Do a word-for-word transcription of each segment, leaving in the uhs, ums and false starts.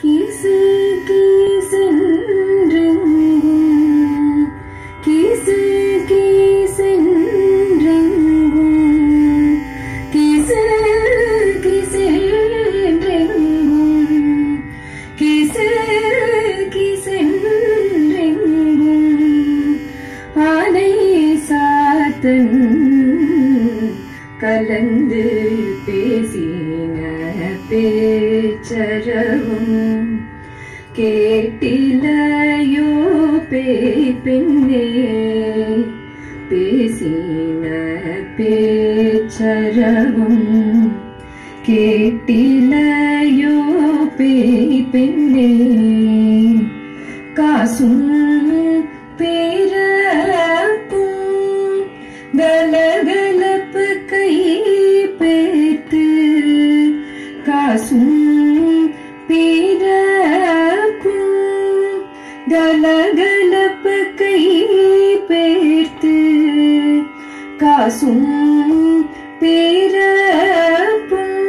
किसे किसेன்றெங்கும் किसे किसेன்றெங்கும் किसे किसेன்றெங்கும் किसे किसेன்றெங்கும் ஆனை சாத்தன் கலந்து பேசின பேச்சரவும் கேட்டிலையோ பெண்ணே பேசின பேச்சரவும் கேட்டிலையோ பெண்ணே காசும் பேரப்பும் கலகலப்பு கை பேத்து காசும் பேரப்பும் கலகலப்பு கை பேத்து காசும் பேரப்பும்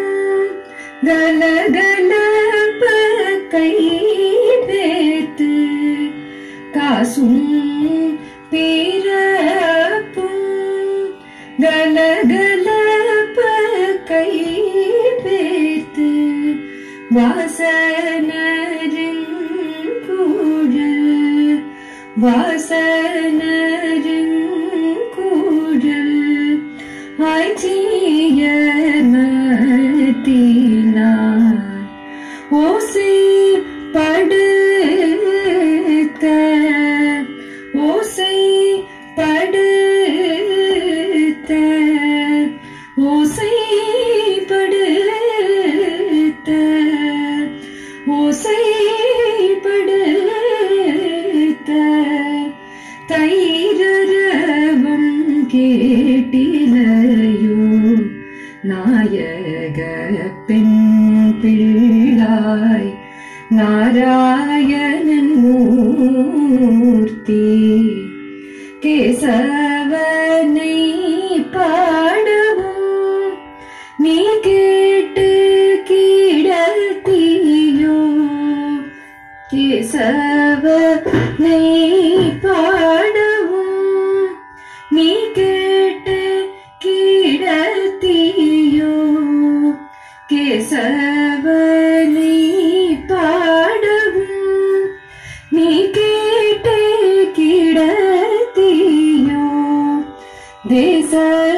கலகலப்பு கை பேத்து காசும் பேரப்பும் கலகலப்பு கை பேத்து வாசனரின் கூழல் வாசனரின் கூழல் ஆய்ச்சியர் மத்தினார் ஓசை படுத்த ஓசை படுத்த ஓசை படுத்த ஓசை படுத்த தைரரவம் கேட்டிலையோ நாயக பெண் பிள்ளாய் நாராயணன் மூர்த்தி கேசவனை பாடவும் நீ கேட்டு கிடத்தியோ கேசவனை பாடவும் நீ கேட்டு கிடத்தியோ கேசவனை பாடவும் நீ கேட்டு கிடத்தியோ தேச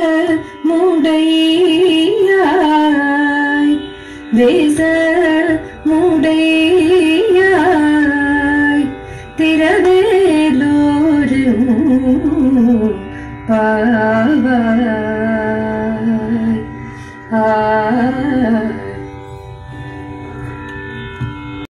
முடையாய் தேச முடையாய் திரவேலோரும் பாவாய்.